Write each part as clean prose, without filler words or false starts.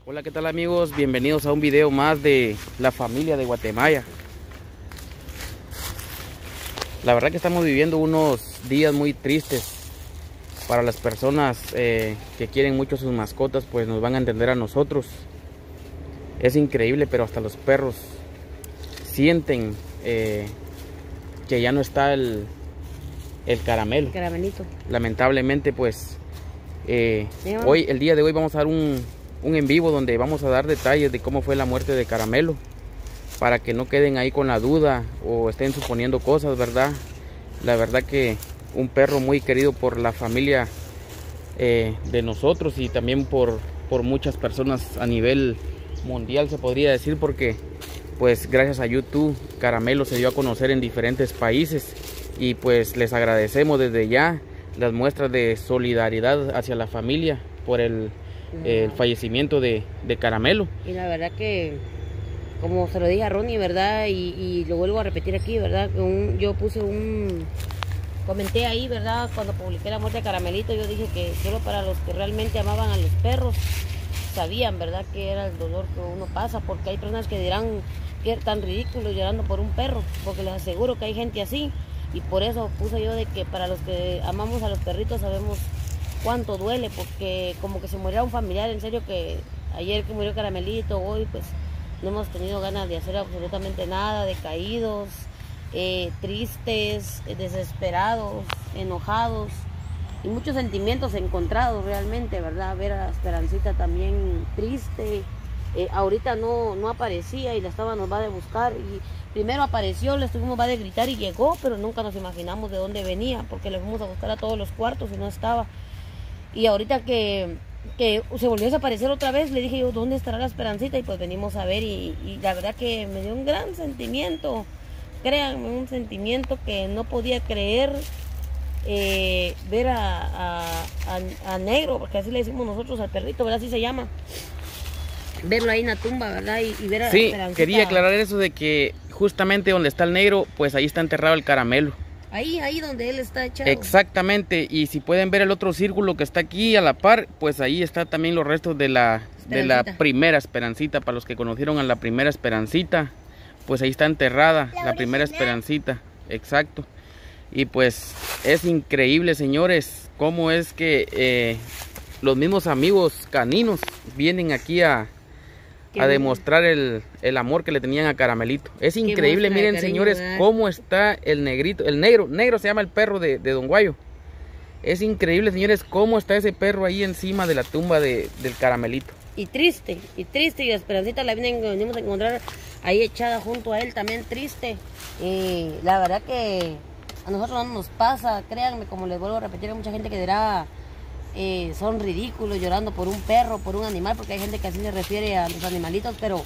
Hola, ¿qué tal amigos? Bienvenidos a un video más de la familia de Guatemala. La verdad que estamos viviendo unos días muy tristes. Para las personas que quieren mucho sus mascotas, pues nos van a entender a nosotros. Es increíble, pero hasta los perros sienten que ya no está el caramelo. El caramelito. Lamentablemente, pues el día de hoy vamos a dar un en vivo donde vamos a dar detalles de cómo fue la muerte de Caramelo, para que no queden ahí con la duda o estén suponiendo cosas, ¿verdad? La verdad que un perro muy querido por la familia de nosotros y también por muchas personas a nivel mundial, se podría decir, porque pues gracias a YouTube Caramelo se dio a conocer en diferentes países y pues les agradecemos desde ya las muestras de solidaridad hacia la familia por el fallecimiento de Caramelo. Y la verdad que, como se lo dije a Ronnie, ¿verdad? Y lo vuelvo a repetir aquí, ¿verdad? Yo comenté ahí, ¿verdad? Cuando publiqué la muerte de Caramelito, yo dije que solo para los que realmente amaban a los perros sabían, ¿verdad?, que era el dolor que uno pasa, porque hay personas que dirán que es tan ridículo llorando por un perro, porque les aseguro que hay gente así, y por eso puse yo de que para los que amamos a los perritos sabemos cuánto duele, porque como que se muriera un familiar, en serio, que ayer que murió Caramelito, hoy pues no hemos tenido ganas de hacer absolutamente nada, decaídos, tristes, desesperados, enojados y muchos sentimientos encontrados realmente, ¿verdad? Ver a Esperancita también triste, ahorita no aparecía y la nos va de buscar, y primero apareció, le estuvimos va de gritar y llegó, pero nunca nos imaginamos de dónde venía, porque le fuimos a buscar a todos los cuartos y no estaba. Y ahorita que se volvió a desaparecer otra vez, le dije yo, ¿dónde estará la Esperancita? Y pues venimos a ver y la verdad que me dio un gran sentimiento, créanme, un sentimiento que no podía creer, ver a Negro, porque así le decimos nosotros al perrito, ¿verdad? Así se llama. Verlo ahí en la tumba, ¿verdad? Y ver a la Esperancita. Quería aclarar eso de que justamente donde está el Negro, pues ahí está enterrado el Caramelo. Ahí donde él está echado. Exactamente, y si pueden ver el otro círculo que está aquí a la par, pues ahí está también los restos de la primera Esperancita. Para los que conocieron a la primera Esperancita, pues ahí está enterrada la primera Esperancita, exacto. Y pues es increíble, señores, cómo es que los mismos amigos caninos vienen aquí a demostrar el amor que le tenían a Caramelito. Es increíble, miren, cariño, señores, ¿verdad?, cómo está el negrito, el negro se llama el perro de Don Guayo. Es increíble, señores, cómo está ese perro ahí encima de la tumba del Caramelito. Y triste, y la Esperancita la venimos a encontrar ahí echada junto a él, también triste. Y la verdad que a nosotros no nos pasa, créanme, como les vuelvo a repetir, hay mucha gente que dirá son ridículos llorando por un perro, por un animal, porque hay gente que así se refiere a los animalitos, pero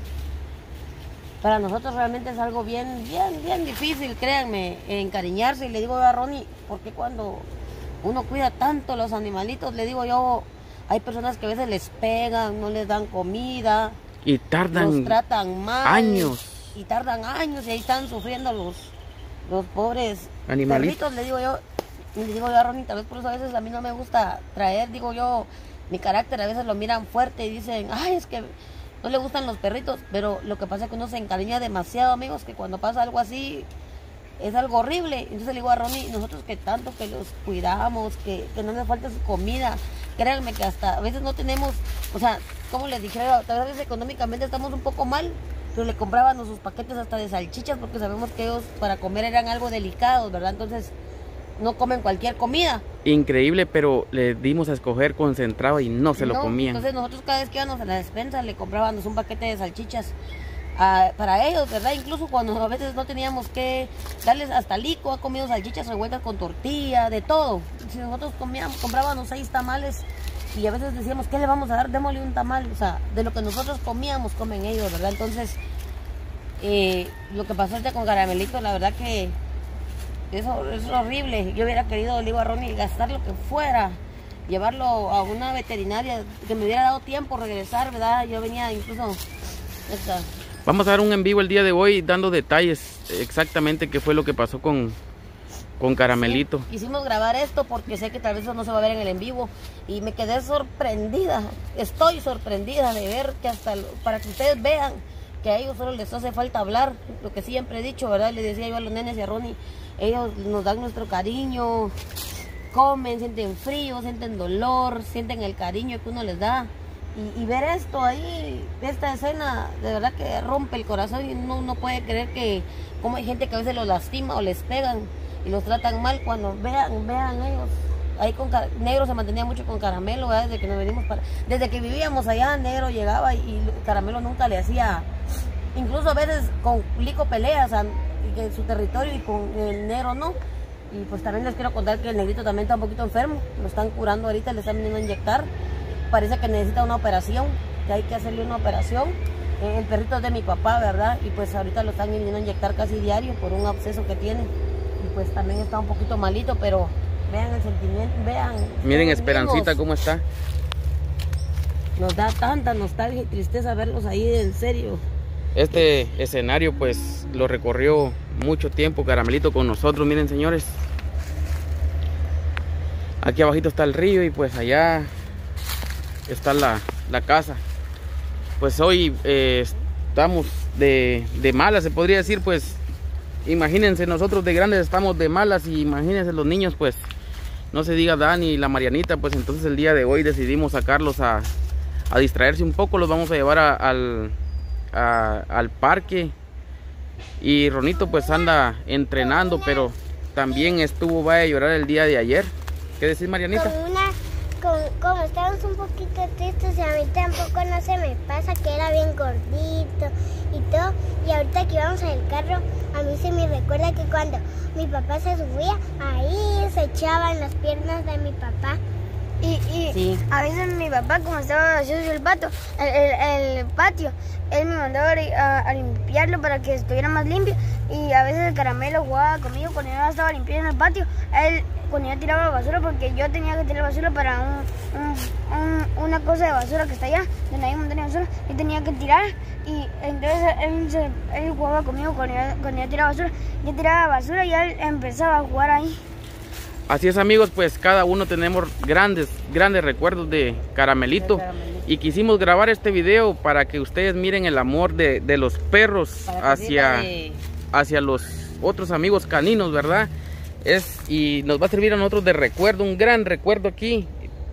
para nosotros realmente es algo bien difícil, créanme, encariñarse. Y le digo a Ronnie, porque cuando uno cuida tanto los animalitos, le digo yo, hay personas que a veces les pegan, no les dan comida y los tratan mal, años, y ahí están sufriendo los pobres animalitos. Le digo yo a Ronnie, tal vez por eso a veces a mí no me gusta traer, digo yo, mi carácter, a veces lo miran fuerte y dicen, ay, es que no le gustan los perritos, pero lo que pasa es que uno se encariña demasiado, amigos, que cuando pasa algo así es algo horrible. Entonces le digo a Ronnie, nosotros que tanto que los cuidamos, que no les falta su comida, créanme que hasta a veces no tenemos, o sea, como les dije, tal vez económicamente estamos un poco mal, pero le comprábamos sus paquetes hasta de salchichas, porque sabemos que ellos para comer eran algo delicados, ¿verdad? Entonces no comen cualquier comida. Increíble, pero le dimos a escoger concentrado y no se lo comían. Entonces nosotros cada vez que íbamos a la despensa le comprábamos un paquete de salchichas para ellos, ¿verdad? Incluso cuando a veces no teníamos que darles, hasta Lico ha comido salchichas revueltas con tortilla, de todo. Si nosotros comprábamos 6 tamales y a veces decíamos, ¿qué le vamos a dar? Démosle un tamal. O sea, de lo que nosotros comíamos, comen ellos, ¿verdad? Entonces, lo que pasó ahorita con Caramelito, la verdad que eso es horrible. Yo hubiera querido, le digo a Ronnie, gastar lo que fuera, llevarlo a una veterinaria, que me hubiera dado tiempo regresar, ¿verdad? Yo venía incluso... Vamos a dar un en vivo el día de hoy dando detalles exactamente qué fue lo que pasó con Con Caramelito. Sí, quisimos grabar esto porque sé que tal vez eso no se va a ver en el en vivo. Y me quedé sorprendida. Estoy sorprendida de ver que para que ustedes vean que a ellos solo les hace falta hablar. Lo que siempre he dicho, ¿verdad? Le decía yo a los nenes y a Ronnie. Ellos nos dan nuestro cariño. Comen, sienten frío, sienten dolor, sienten el cariño que uno les da. Y ver esto ahí, esta escena, de verdad que rompe el corazón y uno no puede creer que como hay gente que a veces los lastima o les pegan y los tratan mal. Cuando vean ellos, ahí Negro se mantenía mucho con Caramelo, ¿verdad? Desde que nos venimos desde que vivíamos allá, Negro llegaba y Caramelo nunca le hacía, incluso a veces con Lico peleas en su territorio y con el Negro no. Y pues también les quiero contar que el Negrito también está un poquito enfermo, lo están curando ahorita, le están viniendo a inyectar. Parece que necesita una operación, que hay que hacerle una operación. El perrito es de mi papá, ¿verdad? Y pues ahorita lo están viniendo a inyectar casi diario por un absceso que tiene. Y pues también está un poquito malito, pero vean el sentimiento, vean. Miren Esperancita cómo está. Nos da tanta nostalgia y tristeza verlos ahí, en serio. Este escenario pues lo recorrió mucho tiempo Caramelito con nosotros, miren señores. Aquí abajito está el río y pues allá está la casa. Pues hoy estamos de malas, se podría decir. Pues imagínense, nosotros de grandes estamos de malas y imagínense los niños, pues no se diga Dani y la Marianita. Pues entonces el día de hoy decidimos sacarlos a distraerse un poco. Los vamos a llevar al parque y Ronito pues anda entrenando, pero también vaya a llorar el día de ayer. ¿Qué decís, Marianita? Como estamos un poquito tristes y a mí tampoco no se me pasa que era bien gordito y todo. Y ahorita que íbamos en el carro, a mí se me recuerda que cuando mi papá se subía, ahí se echaba en las piernas de mi papá. Y sí, a veces mi papá, como estaba sucio el patio, él me mandaba a limpiarlo para que estuviera más limpio. Y a veces el Caramelo jugaba conmigo cuando yo estaba limpiando el patio. Él cuando yo tiraba basura, porque yo tenía que tirar basura para una cosa de basura que está allá, donde hay un montón de basura, y tenía que tirar. Y entonces él jugaba conmigo cuando yo tiraba basura. Yo tiraba basura y él empezaba a jugar ahí. Así es, amigos, pues cada uno tenemos grandes recuerdos de Caramelito. Y quisimos grabar este video para que ustedes miren el amor de los perros hacia los otros amigos caninos, ¿verdad? Y nos va a servir a nosotros de recuerdo, un gran recuerdo aquí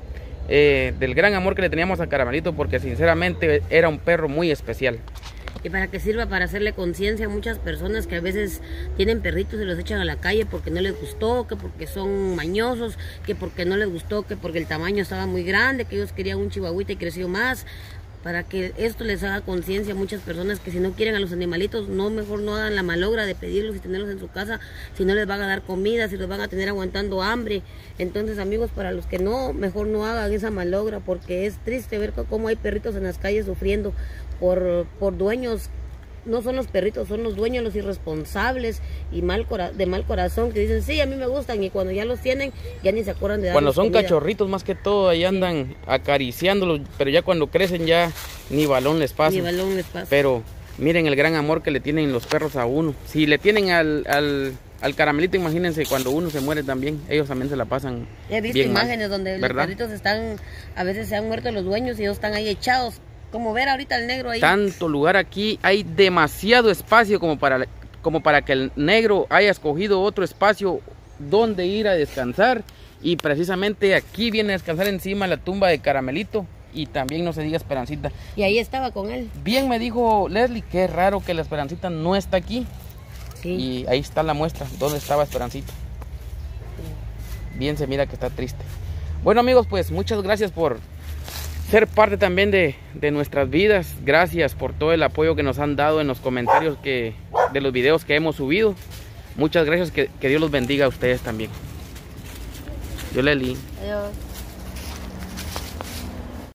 del gran amor que le teníamos a Caramelito, porque sinceramente era un perro muy especial. Y para que sirva para hacerle conciencia a muchas personas que a veces tienen perritos y los echan a la calle porque no les gustó, que porque son mañosos, que porque no les gustó, que porque el tamaño estaba muy grande, que ellos querían un chihuahuita y creció más. Para que esto les haga conciencia a muchas personas que si no quieren a los animalitos, mejor no hagan la malogra de pedirlos y tenerlos en su casa, si no les van a dar comida, si los van a tener aguantando hambre. Entonces, amigos, para los que mejor no hagan esa malogra, porque es triste ver cómo hay perritos en las calles sufriendo por dueños. No son los perritos, son los dueños, los irresponsables y de mal corazón, que dicen, sí, a mí me gustan, y cuando ya los tienen, ya ni se acuerdan de darles cuando son comida. Cachorritos, más que todo, ahí andan acariciándolos, pero ya cuando crecen ya ni balón les pasa. Pero miren el gran amor que le tienen los perros a uno. Si le tienen al Caramelito, imagínense cuando uno se muere también, ellos también se la pasan. He visto bien imágenes mal, donde ¿verdad? Los perritos a veces se han muerto los dueños y ellos están ahí echados. Como ver ahorita el Negro ahí. Tanto lugar aquí, hay demasiado espacio como para que el Negro haya escogido otro espacio donde ir a descansar. Y precisamente aquí viene a descansar encima la tumba de Caramelito. Y también no se diga Esperancita. Y ahí estaba con él. Bien me dijo Leslie, qué raro que la Esperancita no está aquí. Sí. Y ahí está la muestra, donde estaba Esperancita. Sí. Bien se mira que está triste. Bueno, amigos, pues muchas gracias por ser parte también de nuestras vidas. Gracias por todo el apoyo que nos han dado en los comentarios de los videos que hemos subido. Muchas gracias, que Dios los bendiga a ustedes también. Yo, Leli. Adiós.